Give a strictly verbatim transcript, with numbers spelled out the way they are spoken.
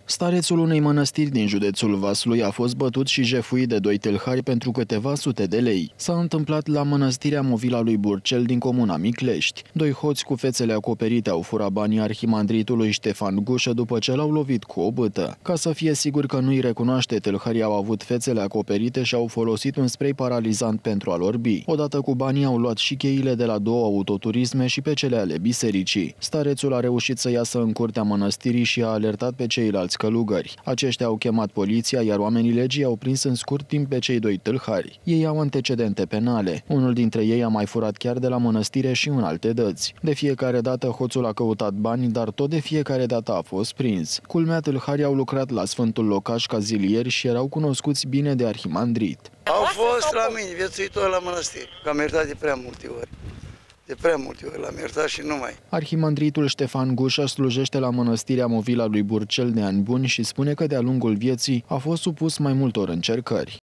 Starețul unei mănăstiri din județul Vaslui a fost bătut și jefuit de doi tâlhari pentru câteva sute de lei. S-a întâmplat la mănăstirea Movila lui Burcel din comuna Miclești. Doi hoți cu fețele acoperite au furat banii arhimandritului Ștefan Gușă după ce l-au lovit cu o bâtă. Ca să fie sigur că nu-i recunoaște, tâlharii au avut fețele acoperite și au folosit un spray paralizant pentru a-l orbi. Odată cu banii au luat și cheile de la două autoturisme și pe cele ale bisericii. Starețul a reușit să iasă în curtea mănăstirii și a alertat pe ceilalți călugări. Aceștia au chemat poliția, iar oamenii legii au prins în scurt timp pe cei doi tâlhari. Ei au antecedente penale. Unul dintre ei a mai furat chiar de la mănăstire și în alte dăți. De fiecare dată hoțul a căutat bani, dar tot de fiecare dată a fost prins. Culmea, tâlharii au lucrat la Sfântul Locaș ca zilieri și erau cunoscuți bine de arhimandrit. Au fost la mine, viețuitori la mănăstire, că am iertat de prea multe ori. De prea multe ori l-am iertat și numai. Arhimandritul Ștefan Gușă slujește la mănăstirea Movila lui Burcel de ani buni și spune că de-a lungul vieții a fost supus mai multor încercări.